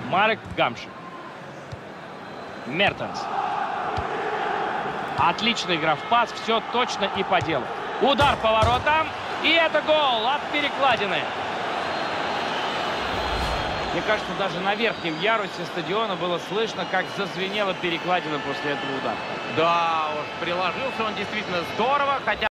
Марек Гамшик. Мертенс. Отличная игра в пас. Все точно и по делу. Удар по воротам. И это гол от перекладины. Мне кажется, даже на верхнем ярусе стадиона было слышно, как зазвенела перекладина после этого удара. Да уж, приложился он действительно здорово, хотя...